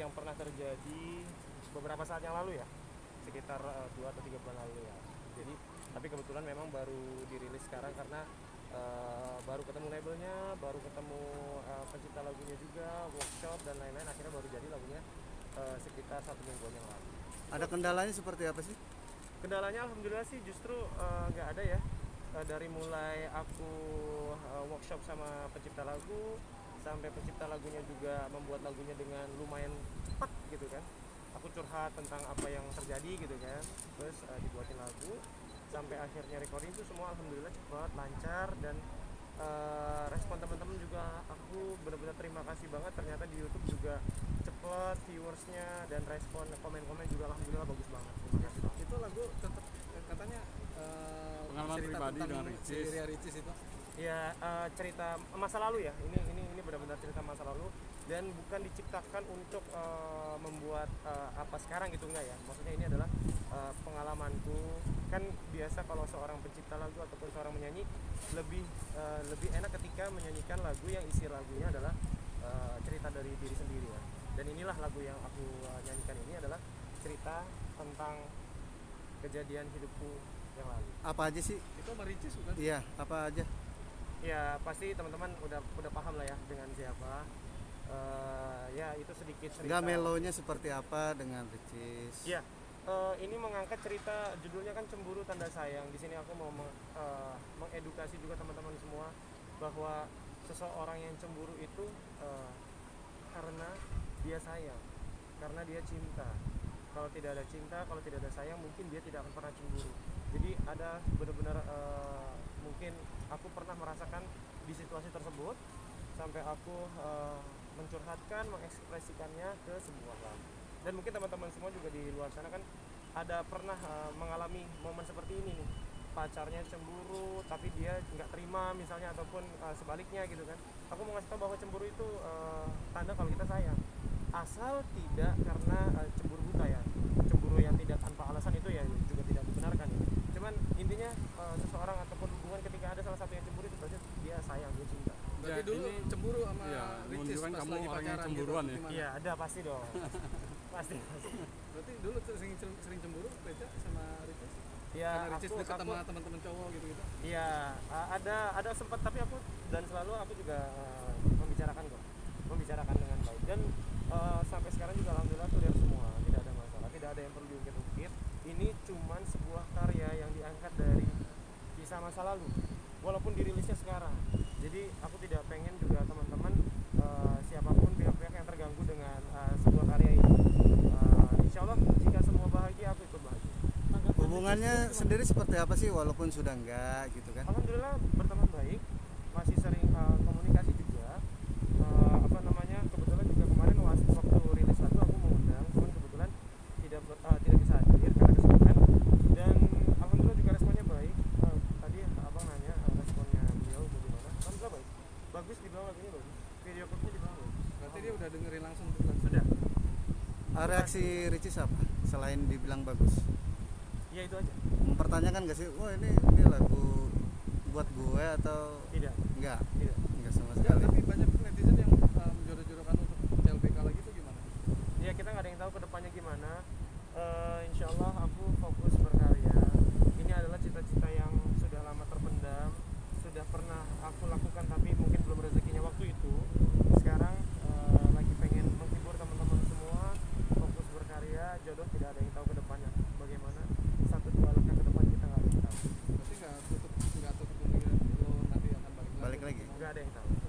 yang pernah terjadi beberapa saat yang lalu ya, sekitar 2 atau 3 bulan lalu ya. Jadi tapi kebetulan memang baru dirilis sekarang karena baru ketemu labelnya, baru ketemu pencipta lagunya juga, workshop dan lain-lain, akhirnya baru jadi lagunya sekitar 1 mingguan yang lalu. Ada kendalanya seperti apa sih? Kendalanya alhamdulillah sih justru nggak ada ya. Dari mulai aku workshop sama pencipta lagu, sampai pencipta lagunya juga membuat lagunya dengan lumayan cepat gitu kan. Aku curhat tentang apa yang terjadi gitu kan, terus dibuatin lagu, sampai akhirnya recording itu semua alhamdulillah cepat, lancar, dan respon teman-teman juga aku benar-benar terima kasih banget. Ternyata di YouTube juga cepet viewersnya, dan respon komen-komen juga alhamdulillah bagus banget. Terima kasih banget. Itu lagu tetap katanya pengalaman cerita pribadi tentang dengan si Ricis. Ria Ricis itu. Ya cerita masa lalu ya, ini benar-benar cerita masa lalu, dan bukan diciptakan untuk membuat apa sekarang gitu, enggak ya. Maksudnya ini adalah pengalamanku. Kan biasa kalau seorang pencipta lagu ataupun seorang menyanyi lebih enak ketika menyanyikan lagu yang isi lagunya adalah cerita dari diri sendiri ya. Dan inilah lagu yang aku nyanyikan ini adalah cerita tentang kejadian hidupku yang lalu. Apa aja sih? Itu sama Ricis bukan? Iya, apa aja? Ya pasti teman-teman udah paham lah ya dengan siapa. Ya itu sedikit cerita. Enggak, melonya seperti apa dengan Ricis? Ya, ini mengangkat cerita, judulnya kan Cemburu Tanda Sayang. Di sini aku mau mengedukasi juga teman-teman semua bahwa seseorang yang cemburu itu karena dia sayang, karena dia cinta. Kalau tidak ada cinta, kalau tidak ada sayang, mungkin dia tidak akan pernah cemburu. Jadi ada benar-benar mungkin aku pernah merasakan di situasi tersebut, sampai aku mencurhatkan, mengekspresikannya ke sebuah lagu. Dan mungkin teman-teman semua juga di luar sana kan ada pernah mengalami momen seperti ini nih. Pacarnya cemburu tapi dia nggak terima misalnya, ataupun sebaliknya gitu kan. Aku mau ngasih tahu bahwa cemburu itu tanda kalau kita sayang, asal tidak karena cemburu buta ya. Cemburu yang tidak tanpa alasan itu ya juga tidak dibenarkan ya. Cuman intinya seseorang ataupun hubungan ketika ada salah satu yang cemburu itu berarti dia sayang, dia cinta. Berarti Ya, dulu ini cemburu sama ya, Ricis menunjukkan pas kamu lagi orang yang pacaran cemburuan gitu, ya. gimana? Iya ada pasti dong. pasti. Berarti dulu tuh sering cemburu Reca sama Ricis? Ya Karena Ricis dekat sama teman-teman cowok gitu-gitu. Iya, ada sempat, tapi aku dan selalu aku juga membicarakan dengan baik, dan sampai sekarang juga alhamdulillah clear semua, tidak ada masalah, tidak ada yang perlu diungkit-ungkit. Ini cuman sebuah karya yang diangkat dari kisah masa lalu, walaupun dirilisnya sekarang. Jadi aku tidak pengen juga teman-teman siapapun pihak-pihak yang terganggu dengan sebuah karya ini. Insya Allah jika semua bahagia, aku ikut bahagia. Hubungannya sendiri seperti apa sih walaupun sudah enggak gitu kan? Alhamdulillah berteman baik, masih sering komunikasi juga. Kebetulan juga kemarin waktu rilis lagu aku mengundang, cuman kebetulan tidak bisa hadir karena kesibukan. Dan alhamdulillah juga responnya baik. Tadi abang nanya responnya beliau bagaimana? Alhamdulillah baik, bagus, dibilang lagunya bagus, video klipnya dibilang bagus. Berarti dia udah dengerin langsung tuh kan? Sudah. Reaksi Ricis apa selain dibilang bagus? Ya itu aja. Mempertanyakan gak sih, wah ini lagu buat gue atau Tidak. enggak? Tidak. Enggak sama Enggak, sekali. tapi banyak netizen yang menjodoh-jodohkan untuk LBK lagi tuh gimana? Ya kita nggak ada yang tahu kedepannya gimana. Insya Allah aku fokus berkarya. Ini adalah cita-cita yang sudah lama terpendam, sudah pernah aku lakukan tapi mungkin belum rezekinya waktu itu. Sekarang lagi pengen menghibur teman-teman semua, fokus berkarya. Jodoh tidak ada yang tahu kedepannya bagaimana. 1-2 langkah ke depan kita nggak ada yang tahu. Berarti nggak tutup kemungkinan lo nanti akan balik Balik lagi. Nggak ada yang tahu.